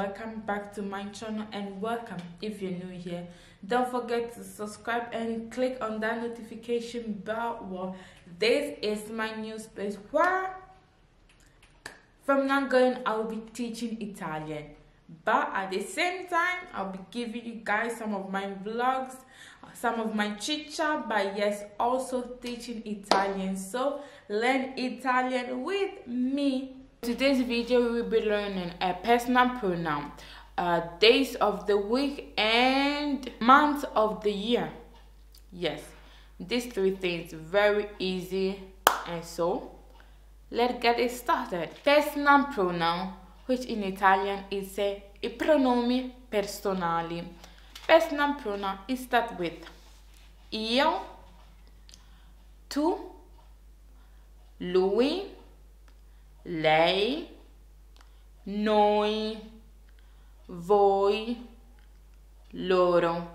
welcome back to my channel, and welcome if you're new here. Don't forget to subscribe and click on that notification bell. Well, this is my new space where from now going I'll be teaching Italian, but at the same time I'll be giving you guys some of my vlogs, some of my chit chat, but yes, also teaching Italian. So learn Italian with me. Today's video we will be learning a personal pronoun, days of the week and months of the year. Yes, these three things, very easy. And so let's get it started. Personal pronoun, which in Italian is I pronomi personali. Personal pronoun is start with io, tu, lui, lei, noi, voi, loro.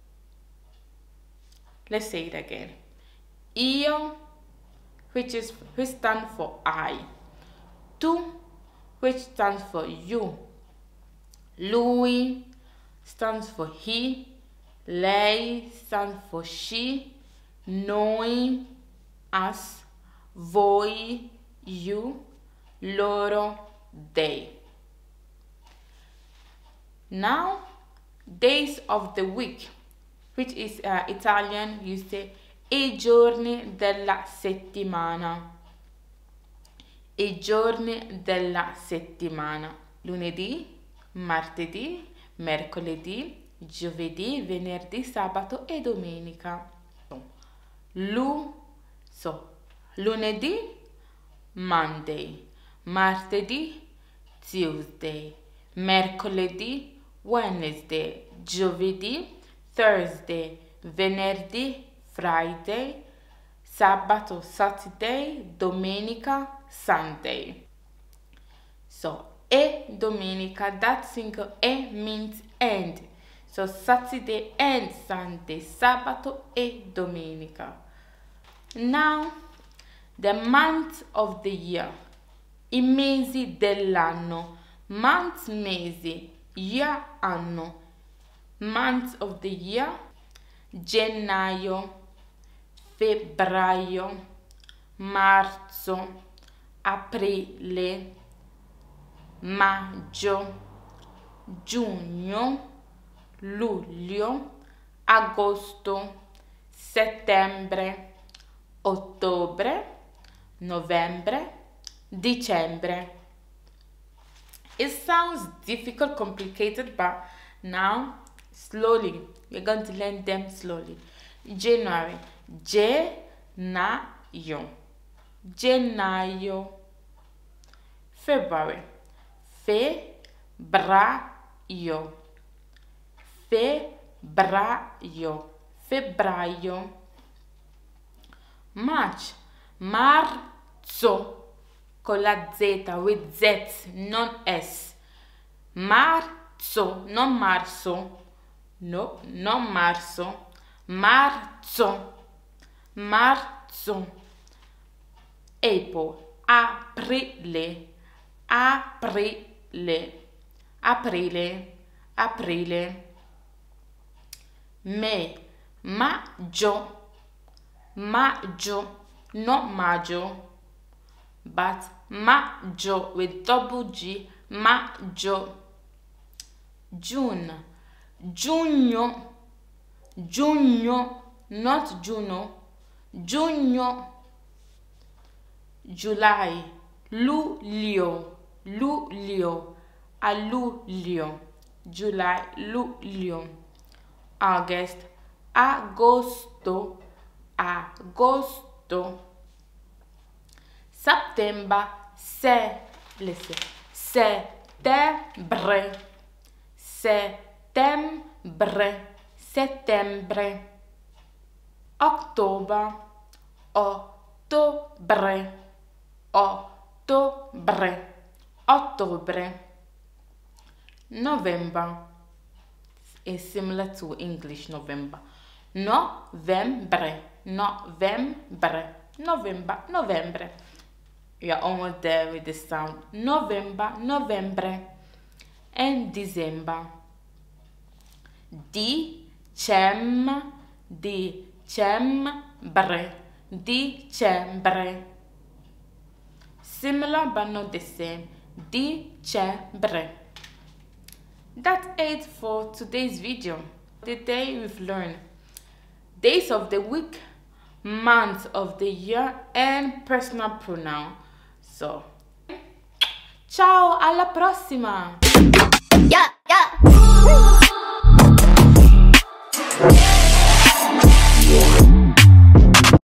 Let's say it again. Io, which stands for I. Tu, which stands for you. Lui stands for he. Lei stands for she. Noi, us. Voi, you. Loro, they. Now, days of the week, which is Italian, you say I giorni della settimana. I giorni della settimana. Lunedì, martedì, mercoledì, giovedì, venerdì, sabato e domenica. Lunedì, Monday. Martedì, Tuesday. Mercoledì, Wednesday. Giovedì, Thursday. Venerdì, Friday. Sabato, Saturday. Domenica, Sunday. So, e domenica, that single e means and. So, Saturday and Sunday. Sabato e domenica. Now, the month of the year. I mesi dell'anno. Month, mesi. Year, anno. Month of the year. Gennaio, febbraio, marzo, aprile, maggio, giugno, luglio, agosto, settembre, ottobre, novembre, dicembre. It sounds difficult, complicated, but now slowly we're going to learn them slowly. January, gennaio, gennaio. February, febbraio, febbraio, febbraio. March, marzo, con la Z, with Z, non S. Marzo, non marzo. No, non marzo. Marzo, marzo. April, aprile, aprile, aprile, aprile. May, maggio, maggio, not maggio, but maggio with double G, maggio. June, giugno, giugno, not Juno, giugno. July, luglio, luglio, a luglio. July, luglio. August, agosto, agosto. September, settembre, settembre, settembre. October, ottobre, ottobre, ottobre. November is similar to English November. Novembre, novembre, November, Novembre. We are almost there with the sound. November, Novembre. and December. Dicembre, dicembre. Similar but not the same. Dicembre. That's it for today's video. Today we've learned days of the week, months of the year, and personal pronoun. So, ciao, alla prossima! Yeah, yeah.